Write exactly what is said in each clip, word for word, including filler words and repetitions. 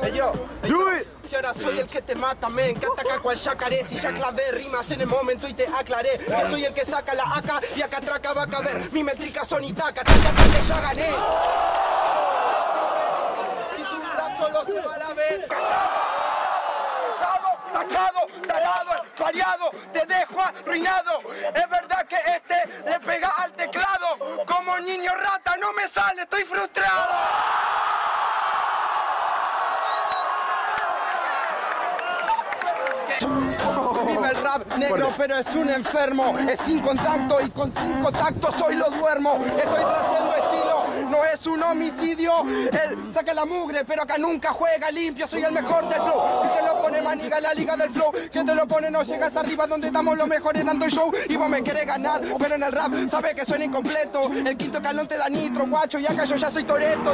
Hey yo, hey yo, si ahora soy el que te mata, men, que ataca cual yacaré. Si ya clavé rimas en el momento y te aclaré que soy el que saca la A K y acá atraca va a caber. Mi métrica son Itaca, taca, que ya gané. Si tu rap solo se va a la ver. Tachado, tarado, variado, te dejo arruinado. Es verdad que este le pega al teclado. Como niño rata no me sale, estoy frustrado. Vive el rap negro, pero es un enfermo. Es sin contacto y con cinco tactos hoy lo duermo. Estoy trayendo estilo, no es un homicidio. Él saca la mugre, pero acá nunca juega limpio. Soy el mejor del flow. Y se lo pone maniga la liga del flow. Si te lo pone no llegas arriba donde estamos los mejores dando el show. Y vos me querés ganar, pero en el rap sabes que suena incompleto. El quinto calón te da nitro, guacho, y acá yo ya soy Toretto.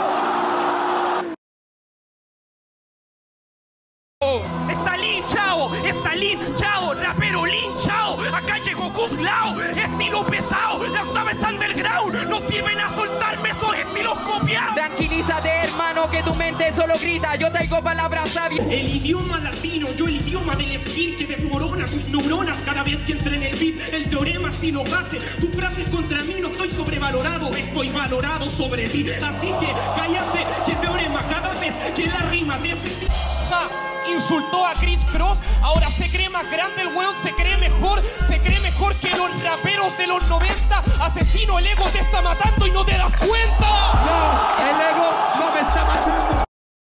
Stalin, chao, Stalin, chao, rapero Lin, chao, acá llegó Kung Lao, estilo pesado, la octava es underground, no sirven a soltarme esos estilos copiados. Tranquilízate, hermano, que tu mente solo grita, yo traigo palabras sabias. El idioma latino, yo el idioma del skill que desmorona tus neuronas cada vez que entra en el beat. El teorema si lo hace, tu frase contra mí, no estoy sobrevalorado, estoy valorado sobre ti. Así que cállate, que teorema cada vez que la rima necesita. Insultó a Chris Cross, ahora se cree más grande, el weón se cree mejor, se cree mejor que los raperos de los noventa. Asesino, el ego te está matando y no te das cuenta. No, el ego no me está matando.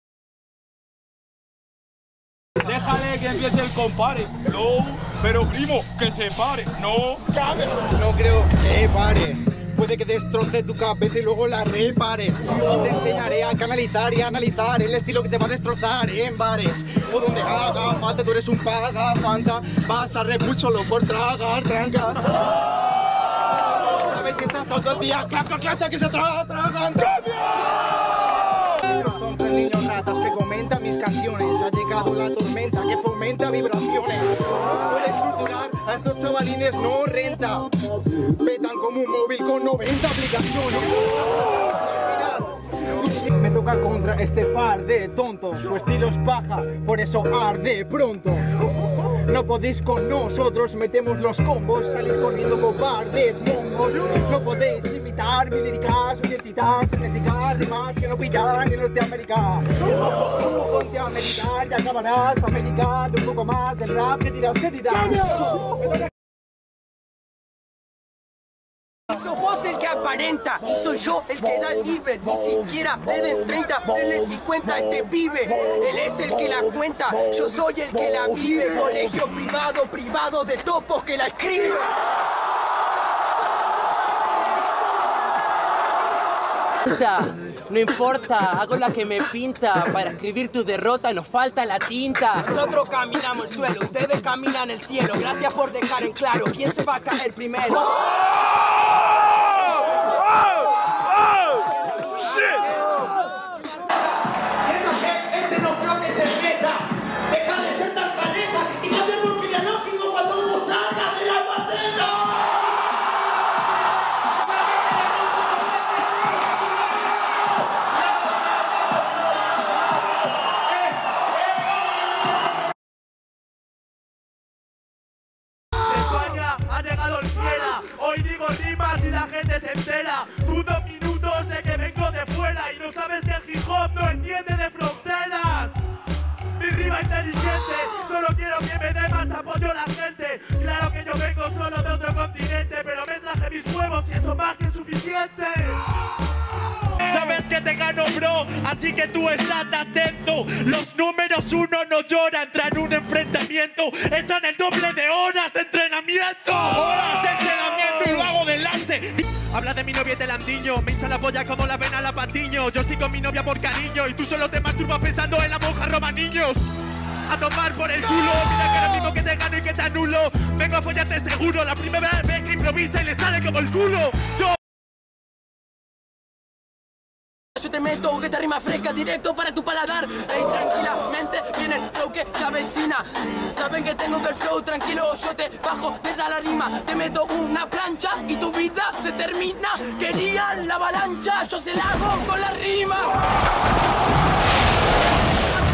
Déjale que empiece el compare. No, pero primo, que se pare. No, cabrón. No creo que pare. Puede que destroce tu cabeza y luego la repare. Te enseñaré a canalizar y a analizar el estilo que te va a destrozar en bares o donde haga falta. Tú eres un pagafanta, vas a repulsar solo por tragar trancas. Sabes que estás todo el día clac, clac, hasta que se traga, tragan. Estos son tres niños ratas que comentan mis canciones. Ha llegado la tormenta que fomenta vibraciones. Puedes torturar a estos chavalines, no renta. Petan como un móvil con noventa aplicaciones. Me toca contra este par de tontos. Su estilo es paja, por eso arde pronto. No podéis con nosotros, metemos los combos. Salís corriendo cobardes, mongos. No podéis imitar mi lírica, su identidad genética, rimas que no pillan ni los de América. Tú ponte a meditar y acabarás para América de un poco más del rap que dirás, que dirás. Sos vos el que aparenta y soy yo el que da el nivel. Ni siquiera le den treinta, denle cincuenta a este pibe. Él es el que la cuenta, yo soy el que la vive. Colegio privado, privado de topos que la escribe. No importa, hago la que me pinta. Para escribir tu derrota nos falta la tinta. Nosotros caminamos el suelo, ustedes caminan el cielo. Gracias por dejar en claro quién se va a caer primero. Este no creo que se meta. Deja de ser tan careta, que quita de lo lógico cuando uno salga de la bacena. España ha llegado el fiera. Hoy digo rimas y la gente se entera. Tú dos minutos de que vengo de fuera y no sabes que el hip hop no entiende de fronteras. Mi rima inteligente, solo quiero que me dé más apoyo la gente. Claro que yo vengo solo de otro continente, pero me traje mis huevos y eso más que suficiente. Sabes que te gano, bro, así que tú estás atento. Los números uno no lloran, entran en un enfrentamiento. Echan el doble de horas de entrenamiento. Horas de entrenamiento y lo hago delante. Habla de mi novia y te landiño, me hincha la polla como la vena la patiño. Yo estoy con mi novia por cariño y tú solo te masturbas pensando en la monja roba niños. A tomar por el culo, mira que ahora mismo que te gano y que te anulo. Vengo a apoyarte seguro, la primera vez que improvisa y le sale como el culo. Yo Yo te meto esta rima fresca directo para tu paladar. Ahí tranquilamente viene el flow que se avecina. Saben que tengo que el flow tranquilo, yo te bajo desde la rima. Te meto una plancha y tu vida se termina. Querían la avalancha, yo se la hago con la rima.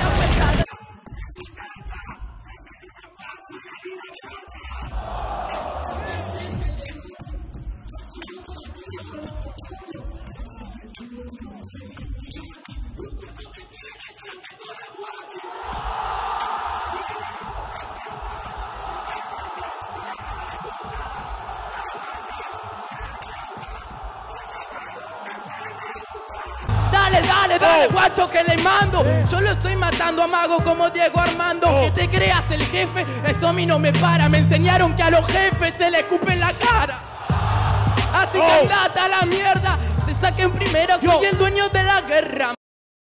Dale, dale, dale, guacho que le mando. Yo lo estoy matando a mago como Diego Armando. Que te creas el jefe, eso a mí no me para. Me enseñaron que a los jefes se le escupe en la cara. Así que andate a la mierda. Te saquen primero, soy el dueño de la guerra.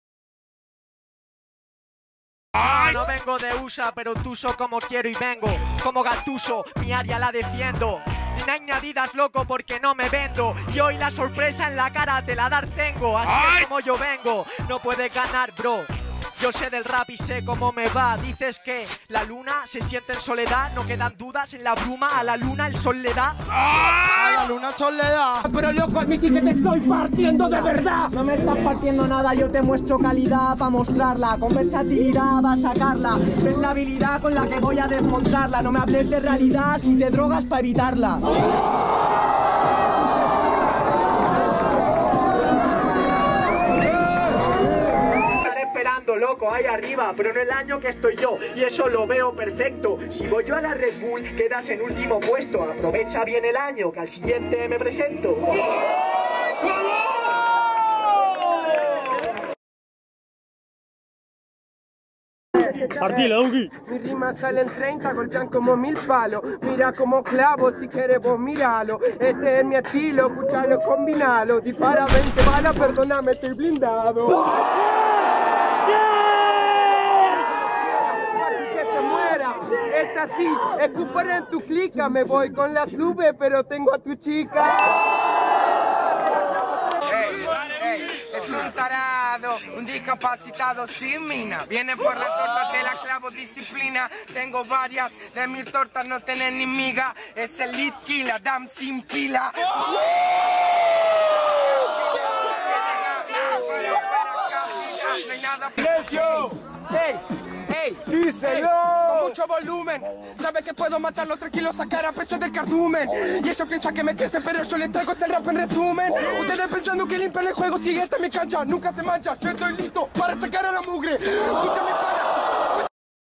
Ah, no vengo de U S A, pero tuso como quiero y vengo como Gattuso, mi área la defiendo. Ni añadidas, loco, porque no me vendo. Y hoy la sorpresa en la cara te la dar tengo. Así es como yo vengo, no puedes ganar, bro. Yo sé del rap y sé cómo me va. Dices que la luna se siente en soledad. No quedan dudas en la bruma. A la luna el sol le da. A la luna el sol le da. Pero loco, admití que te estoy partiendo de verdad. No me estás partiendo nada, yo te muestro calidad para mostrarla. Con versatilidad va a sacarla. Ves la habilidad con la que voy a desmontarla. No me hables de realidad si te drogas para evitarla. Loco, ahí arriba, pero no el año que estoy yo, y eso lo veo perfecto. Si voy yo a la Red Bull, quedas en último puesto. Aprovecha bien el año, que al siguiente me presento. Artila, Duki. Mi rima sale en treinta, golpean como mil palos. Mira como clavo, si quieres vos míralo. Este es mi estilo, escuchalo, combinalo. Dispara veinte balas, perdóname, estoy blindado. Es así, escupar en tu clica, me voy con la sube, pero tengo a tu chica. Hey, hey, es un tarado, un discapacitado sin mina. Viene por las tortas de la clavo disciplina. Tengo varias, de mil tortas no tienen ni miga. Es el lead killer, dam sin pila. Hey, hey, díselo. Hey, con mucho volumen. Sabe que puedo matarlo tranquilo, sacar a pesar del cardumen. Y ellos piensan que me crece, pero yo le traigo ese rap en resumen. Ustedes pensando que limpian el juego, sigue esta mi cancha, nunca se mancha. Yo estoy listo para sacar a la mugre. Escúchame para.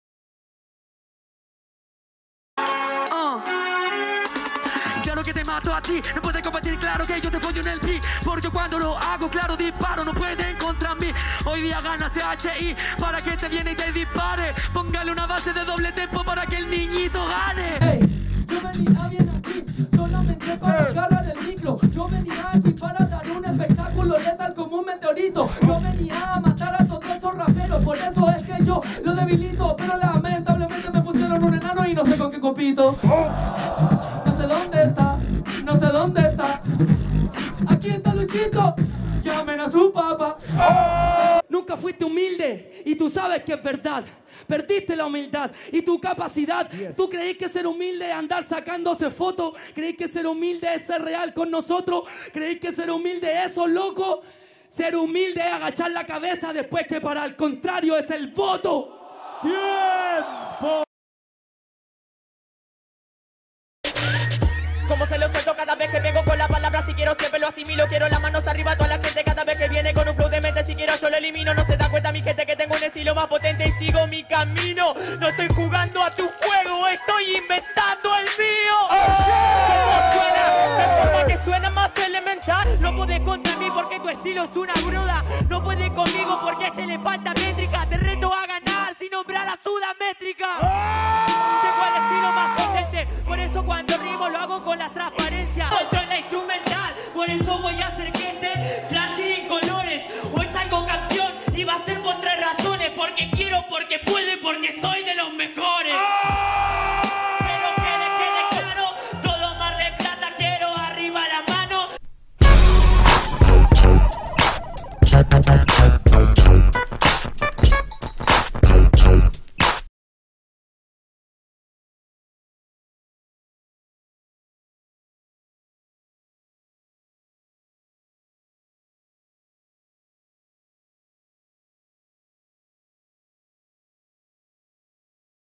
Que te mato a ti, no puedes combatir, claro que yo te follo en el beat. Porque cuando lo hago, claro, disparo, no pueden contra mí. Hoy día gana C H I para que te viene y te dispare. Póngale una base de doble tempo para que el niñito gane. Hey, yo venía bien aquí, solamente para agarrar el micro. Yo venía aquí para dar un espectáculo letal como un meteorito. Yo venía a matar a todos esos raperos, por eso es que yo lo debilito. Pero lamentablemente me pusieron un enano y no sé con qué compito. No sé dónde está, no sé dónde está. Aquí está Luchito, llamen a su papá. Nunca fuiste humilde y tú sabes que es verdad. Perdiste la humildad y tu capacidad. Yes. Tú creí que ser humilde es andar sacándose fotos. Creí que ser humilde es ser real con nosotros. Creí que ser humilde es eso, loco. Ser humilde es agachar la cabeza después que para el contrario es el voto. ¡Tiempo! Como se lo suelto cada vez que vengo con la palabra. Si quiero siempre lo asimilo. Quiero las manos arriba a toda la gente cada vez que viene con un flow de mente. Si quiero yo lo elimino. No se da cuenta mi gente que tengo un estilo más potente y sigo mi camino. No estoy jugando a tu juego, estoy inventando el mío. ¿Cómo suena? De forma que suena más elemental. No puedes contra mí porque tu estilo es una bruda. No puedes conmigo porque a este le falta métrica. Te reto a ganar sin nombrar a Sudamétrica. Tengo el estilo más potente. Por eso cuando rimo lo hago con las